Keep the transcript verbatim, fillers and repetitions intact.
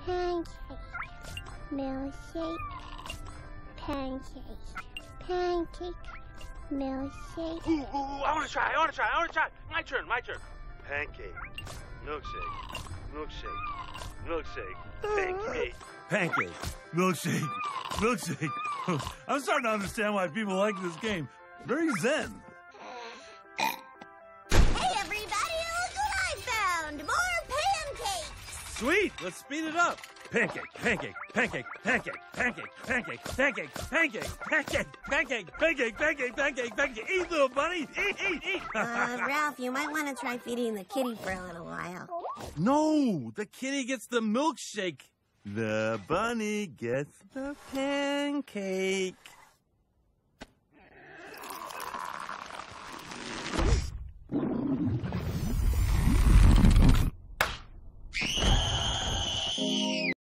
Pancake. Milkshake. Pancake. Pancake. Milkshake. Ooh, ooh, ooh, I want to try, I want to try, I want to try. My turn, my turn. Pancake. Milkshake. Milkshake. Milkshake. Pancake. Pancake. Milkshake. Milkshake. I'm starting to understand why people like this game. Very zen. Hey, everybody, look what I found! More pancakes! Sweet. Let's speed it up. Pancake, pancake, pancake, pancake, pancake, pancake, pancake, pancake, pancake, pancake, pancake, pancake, pancake, pancake. Eat, little bunny. Eat, eat, eat. Uh, Ralph, you might want to try feeding the kitty for a little while. No, the kitty gets the milkshake. The bunny gets the pancake.